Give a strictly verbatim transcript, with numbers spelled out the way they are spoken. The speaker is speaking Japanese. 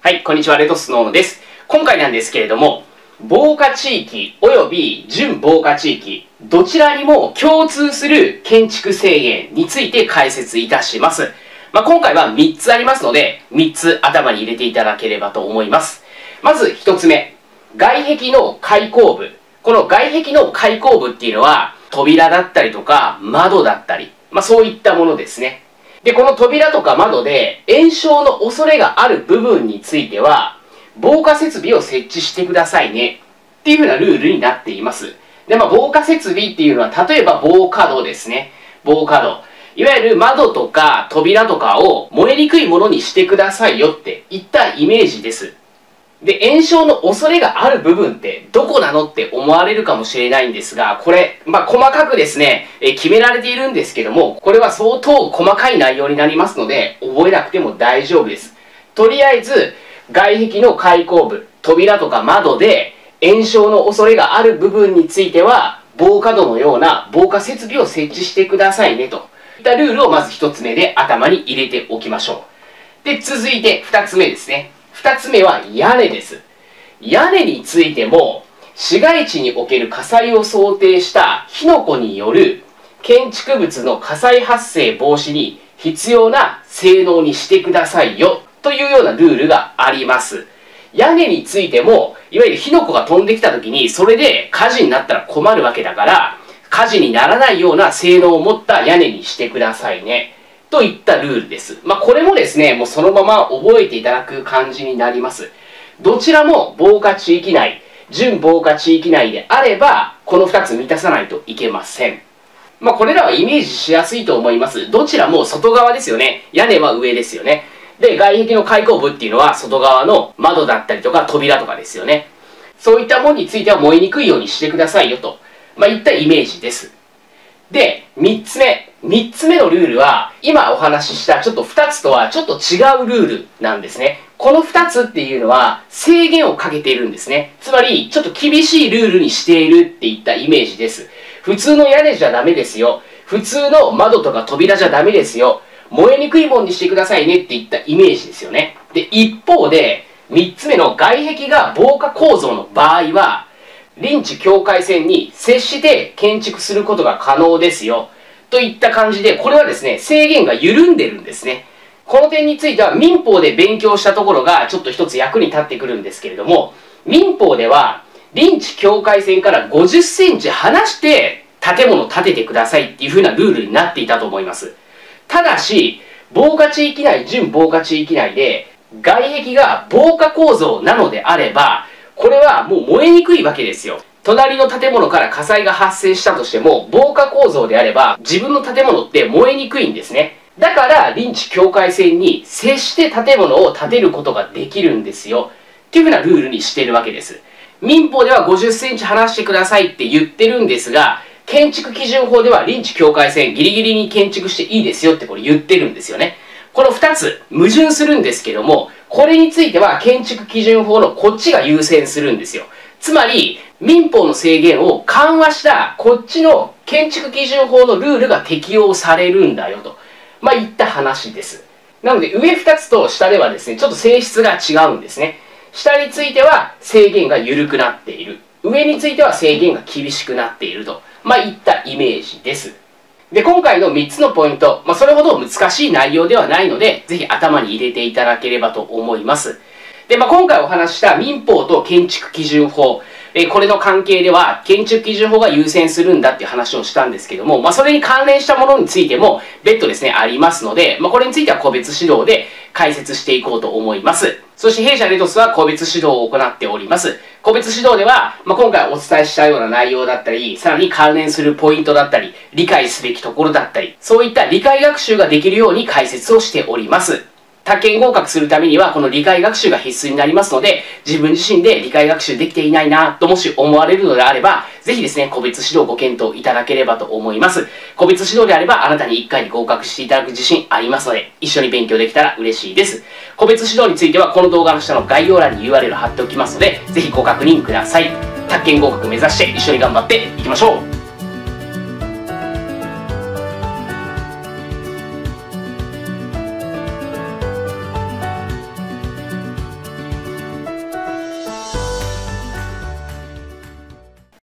はい、こんにちは、レトスノーノです。今回なんですけれども、防火地域及び準防火地域、どちらにも共通する建築制限について解説いたします。まあ、今回はみっつありますので、みっつ頭に入れていただければと思います。まずひとつめ、外壁の開口部。この外壁の開口部っていうのは、扉だったりとか窓だったり、まあ、そういったものですね。で、この扉とか窓で延焼の恐れがある部分については、防火設備を設置してくださいねっていうふうなルールになっています。で、まあ、防火設備っていうのは、例えば防火戸ですね。防火戸。いわゆる窓とか扉とかを燃えにくいものにしてくださいよっていったイメージです。で、延焼の恐れがある部分ってどこなのって思われるかもしれないんですが、これ、まあ、細かくですね、え決められているんですけども、これは相当細かい内容になりますので、覚えなくても大丈夫です。とりあえず、外壁の開口部、扉とか窓で延焼の恐れがある部分については、防火戸のような防火設備を設置してくださいねといったルールをまずひとつめで頭に入れておきましょう。で、続いてふたつめですね。ふたつめは屋根です。屋根についても、市街地における火災を想定した火の粉による建築物の火災発生防止に必要な性能にしてくださいよというようなルールがあります。屋根についても、いわゆる火の粉が飛んできた時にそれで火事になったら困るわけだから、火事にならないような性能を持った屋根にしてくださいね。といったルールです。まあ、これもですね、もうそのまま覚えていただく感じになります。どちらも防火地域内、準防火地域内であれば、このふたつ満たさないといけません。まあ、これらはイメージしやすいと思います。どちらも外側ですよね。屋根は上ですよね。で、外壁の開口部っていうのは外側の窓だったりとか扉とかですよね。そういったものについては燃えにくいようにしてくださいよと、まあ、いったイメージです。で、みっつめ。みっつめのルールは、今お話ししたちょっとふたつとはちょっと違うルールなんですね。このふたつっていうのは制限をかけているんですね。つまり、ちょっと厳しいルールにしているっていったイメージです。普通の屋根じゃダメですよ。普通の窓とか扉じゃダメですよ。燃えにくいものにしてくださいねっていったイメージですよね。で、一方で、みっつめの外壁が防火構造の場合は、臨地境界線に接して建築することが可能ですよ。といった感じで、これはですね、制限が緩んでるんですね。この点については民法で勉強したところがちょっと一つ役に立ってくるんですけれども、民法では臨地境界線からごじゅっセンチ離して建物を建ててくださいっていう風なルールになっていたと思います。ただし、防火地域内、準防火地域内で外壁が防火構造なのであれば、これはもう燃えにくいわけですよ。隣の建物から火災が発生したとしても、防火構造であれば、自分の建物って燃えにくいんですね。だから、臨地境界線に接して建物を建てることができるんですよ。っていうふうなルールにしているわけです。民法ではごじゅっセンチ離してくださいって言ってるんですが、建築基準法では臨地境界線ギリギリに建築していいですよってこれ言ってるんですよね。このふたつ、矛盾するんですけども、これについては建築基準法のこっちが優先するんですよ。つまり、民法の制限を緩和したこっちの建築基準法のルールが適用されるんだよと、まあ、いった話です。なので上ふたつと下ではですね、ちょっと性質が違うんですね。下については制限が緩くなっている。上については制限が厳しくなっていると、まあ、いったイメージです。で、今回のみっつのポイント、まあ、それほど難しい内容ではないので、ぜひ頭に入れていただければと思います。で、まあ、今回お話しした民法と建築基準法、えこれの関係では建築基準法が優先するんだっていう話をしたんですけども、まあ、それに関連したものについても別途ですね、ありますので、まあ、これについては個別指導で解説していこうと思います。そして弊社レトスは個別指導を行っております。個別指導では、まあ、今回お伝えしたような内容だったり、さらに関連するポイントだったり、理解すべきところだったり、そういった理解学習ができるように解説をしております。宅建合格するためにはこの理解学習が必須になりますので、自分自身で理解学習できていないなともし思われるのであれば、ぜひですね、個別指導をご検討いただければと思います。個別指導であればあなたにいっかいに合格していただく自信ありますので、一緒に勉強できたら嬉しいです。個別指導についてはこの動画の下の概要欄に ユーアールエル 貼っておきますので、ぜひご確認ください。宅建合格目指して一緒に頑張っていきましょう。